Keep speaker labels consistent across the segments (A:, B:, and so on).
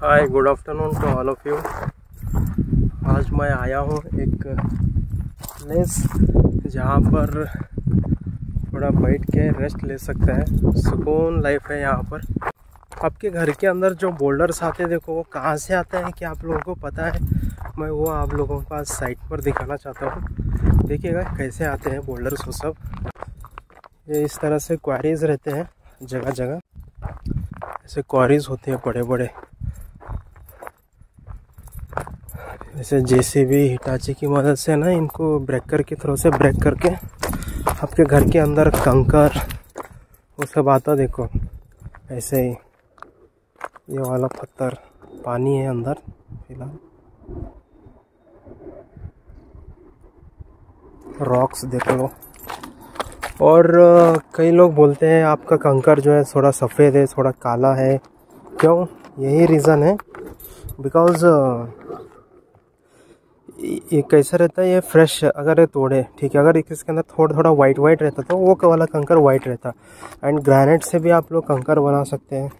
A: Hi, good afternoon to all of you. आज मैं आया हूँ एक प्लेस जहाँ पर थोड़ा बैठ के रेस्ट ले सकते हैं। सुकून लाइफ है यहाँ पर। आपके घर के अंदर जो बोल्डर्स आते हैं, देखो वो कहाँ से आते हैं कि आप लोगों को पता है? मैं वो आप लोगों के पास साइट पर दिखाना चाहता हूँ। देखिएगा कैसे आते हैं बोल्डर्स वो सब। ये इस तरह से क्वारीज रहते हैं जगह जगह, ऐसे क्वारीज होते हैं बड़े बड़े, जैसे जेसीबी हिटाची की मदद से ना इनको ब्रेकर के थ्रू से ब्रेक करके आपके घर के अंदर कंकर वो सब आता। देखो ऐसे ही ये वाला पत्थर, पानी है अंदर फिलहाल, रॉक्स देख लो। और कई लोग बोलते हैं आपका कंकर जो है थोड़ा सफ़ेद है, थोड़ा काला है। क्यों? यही रीज़न है बिकॉज़ ये कैसा रहता है, ये फ्रेश अगर ये तोड़े, ठीक है, अगर इसके अंदर थोड़ा थोड़ा वाइट वाइट रहता तो वो वाला कंकर वाइट रहता। एंड ग्रेनाइट से भी आप लोग कंकर बना सकते हैं।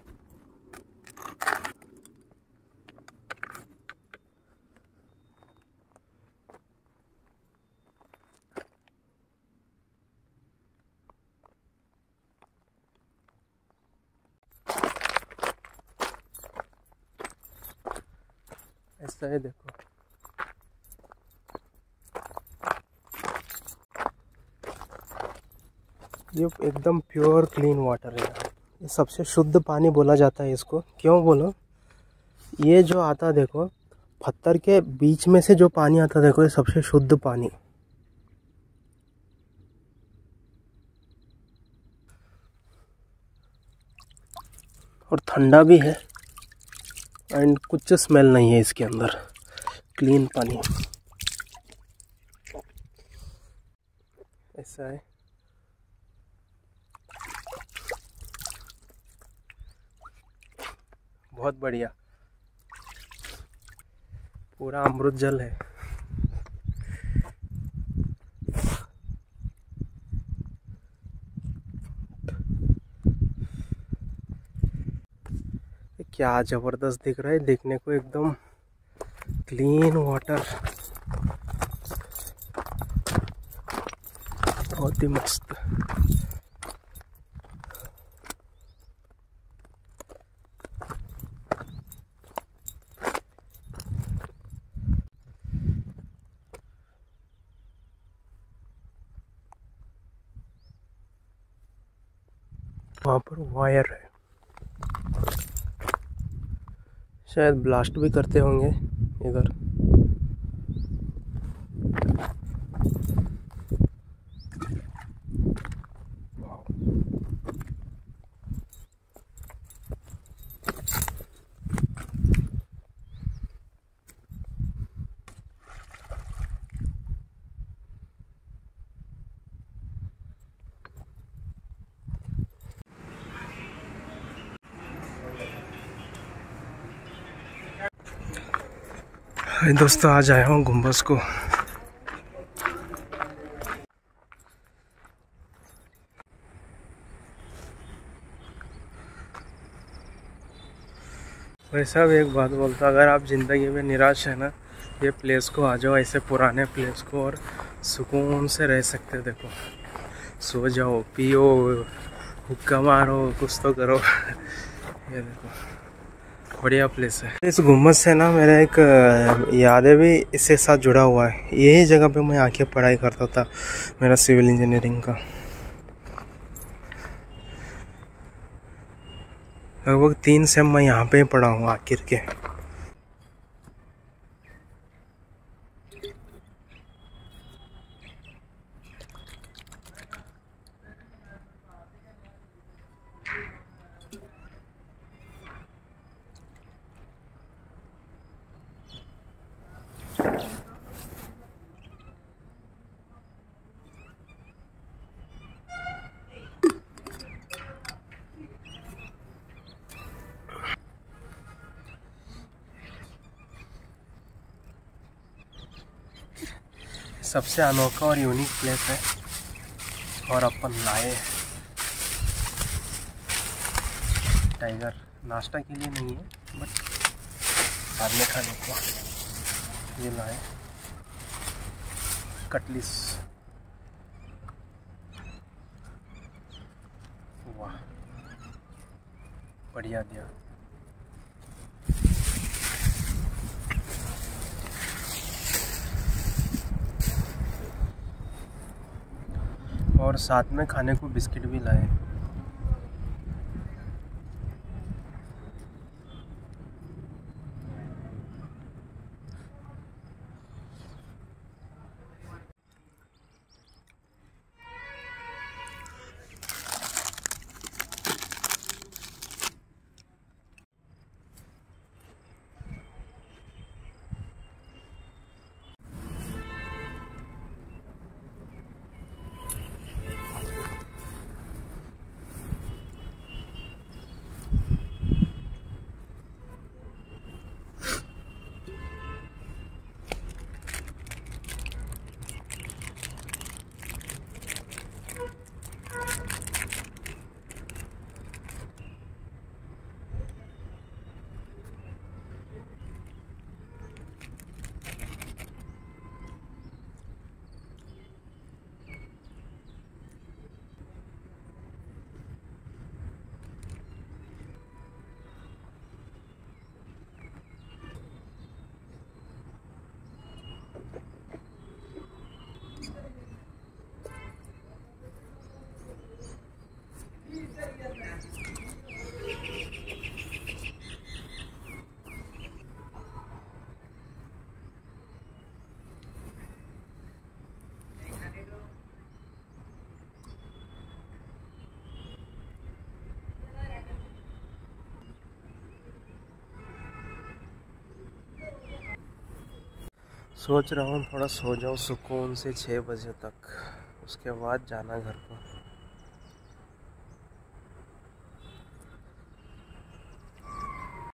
A: ऐसा है, देखो ये एकदम प्योर क्लीन वाटर है। ये सबसे शुद्ध पानी बोला जाता है इसको। क्यों बोलो? ये जो आता देखो पत्थर के बीच में से जो पानी आता, देखो ये सबसे शुद्ध पानी। और ठंडा भी है एंड कुछ स्मेल नहीं है इसके अंदर, क्लीन पानी ऐसा है। बहुत बढ़िया, पूरा अमृत जल है। क्या जबरदस्त दिख रहा है देखने को, एकदम क्लीन वाटर, बहुत ही मस्त। वहाँ पर वायर है, शायद ब्लास्ट भी करते होंगे इधर। दोस्तों आज आया हूँ गुम्बज को। वैसा भी एक बात बोलता, अगर आप ज़िंदगी में निराश है ना, ये प्लेस को आ जाओ, ऐसे पुराने प्लेस को, और सुकून से रह सकते हो। देखो सो जाओ, पियो, हुक्का मारो, कुछ तो करो। ये देखो बढ़िया प्लेस है। इस गुम्बद से ना मेरा एक यादें भी इसके साथ जुड़ा हुआ है। यही जगह पे मैं आके पढ़ाई करता था, मेरा सिविल इंजीनियरिंग का। लगभग 3 सेम मैं यहाँ पे ही पढ़ा हूँ आखिर के। सबसे अनोखा और यूनिक प्लेस है, और अपन लाए टाइगर। नाश्ता के लिए नहीं है बट बाद में खाने को। ये लाए कटलिस, वाह बढ़िया दिया। और साथ में खाने को बिस्किट भी लाए। सोच रहा हूँ थोड़ा सो जाऊँ सुकून से 6 बजे तक, उसके बाद जाना घर को।